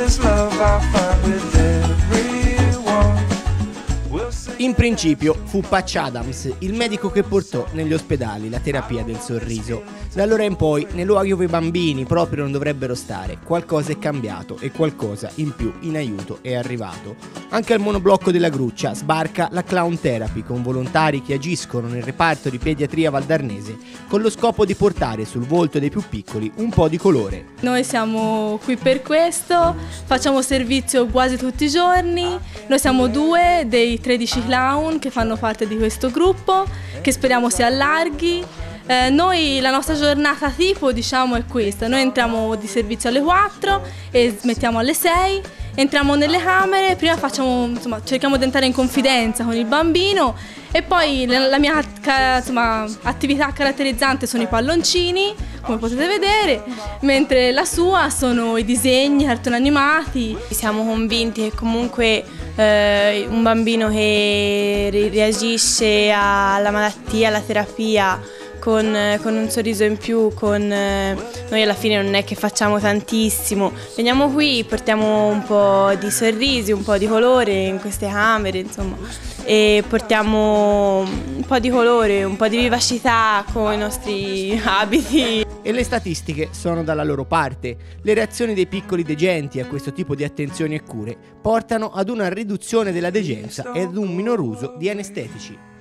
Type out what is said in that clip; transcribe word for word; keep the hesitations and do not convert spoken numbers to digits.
this love I find with everyone. In principio fu Patch Adams il medico che portò negli ospedali la terapia del sorriso. Da allora in poi, nei luoghi dove i bambini proprio non dovrebbero stare, qualcosa è cambiato e qualcosa in più in aiuto è arrivato. Anche al monoblocco della Gruccia sbarca la Clown Therapy con volontari che agiscono nel reparto di pediatria valdarnese con lo scopo di portare sul volto dei più piccoli un po' di colore. Noi siamo qui per questo, facciamo servizio quasi tutti i giorni, noi siamo due dei tredici clown che fanno parte di questo gruppo, che speriamo si allarghi. Eh, noi la nostra giornata tipo diciamo è questa, noi entriamo di servizio alle quattro e smettiamo alle sei, entriamo nelle camere, prima facciamo, insomma, cerchiamo di entrare in confidenza con il bambino e poi la, la mia insomma, attività caratterizzante sono i palloncini, come potete vedere, mentre la sua sono i disegni, i cartoni animati. Siamo convinti che comunque eh, un bambino che reagisce alla malattia, alla terapia, Con, con un sorriso in più, con noi alla fine non è che facciamo tantissimo, veniamo qui, portiamo un po' di sorrisi, un po' di colore in queste camere, insomma, e portiamo un po' di colore, un po' di vivacità con i nostri abiti. E le statistiche sono dalla loro parte. Le reazioni dei piccoli degenti a questo tipo di attenzioni e cure portano ad una riduzione della degenza e ad un minor uso di anestetici.